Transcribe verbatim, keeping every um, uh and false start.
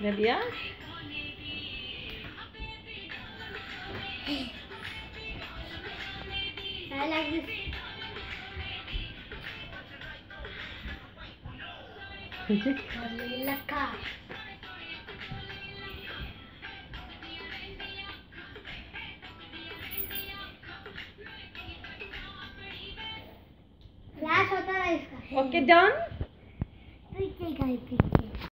Rabia? I like this. Laka. Flash होता है इसका. Okay, done? ठीक है.